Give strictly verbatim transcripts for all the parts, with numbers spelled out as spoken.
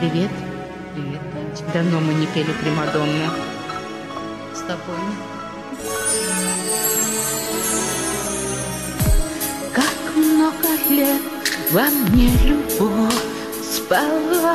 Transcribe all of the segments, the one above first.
Привет. Привет, Танечка. Давно мы не пели Примадонну с тобой. Как много лет во мне любовь спала.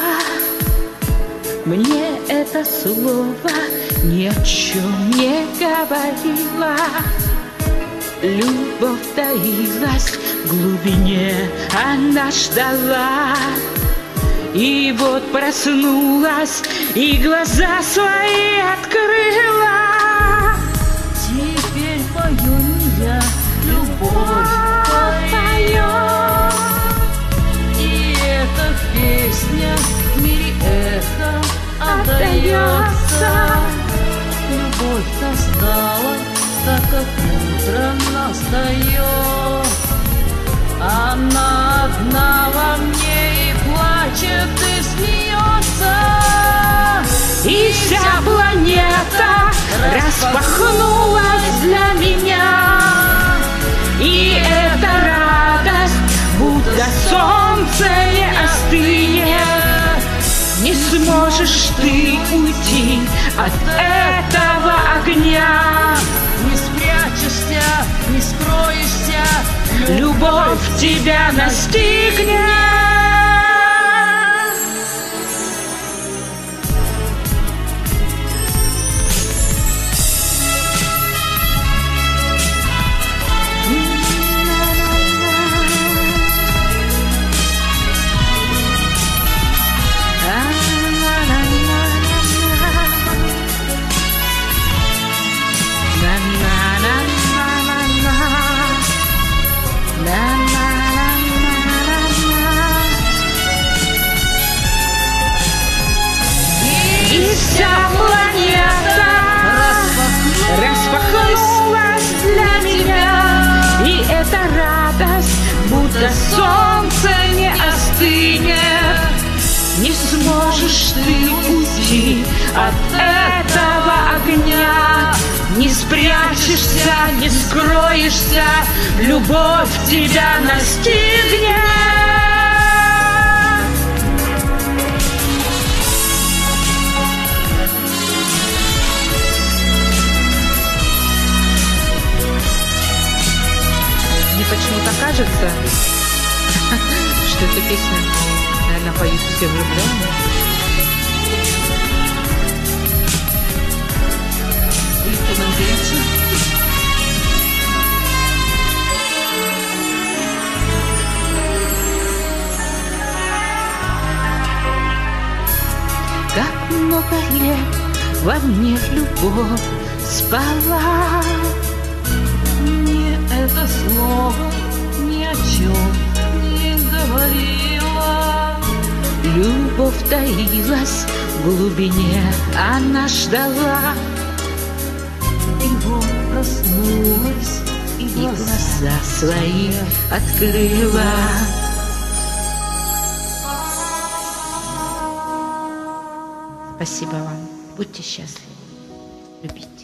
Мне это слово ни о чем не говорило. Любовь таилась в глубине, она ждала. И вот проснулась, и глаза свои открыла. Теперь пою не я, любовь поет. И эта песня в мире эхо отдается. Любовь настала, так как утро настает. Она одна во мне и плачет, и смеется. И вся планета распахнулась для меня. И эта радость, будто солнце не остынет. Не сможешь ты уйти от этого огня. Не спрячешься, не скроешься, Любовь тебя настигнет. И вся планета распахнулась для меня. И эта радость, будто солнце не остынет. Не сможешь ты уйти от этого огня. Не спрячешься, не скроешься, любовь тебя настигнет. Мне почему-то кажется, что эту песню, наверное, поют все влюбленные. и понадеяться. Как много лет во мне любовь спала. Мне это слово ни о чем не говорило. Любовь таилась в глубине, она ждала. И вот проснулась, и И глаза глаза свои открыла. Спасибо вам. Будьте счастливы. Любите.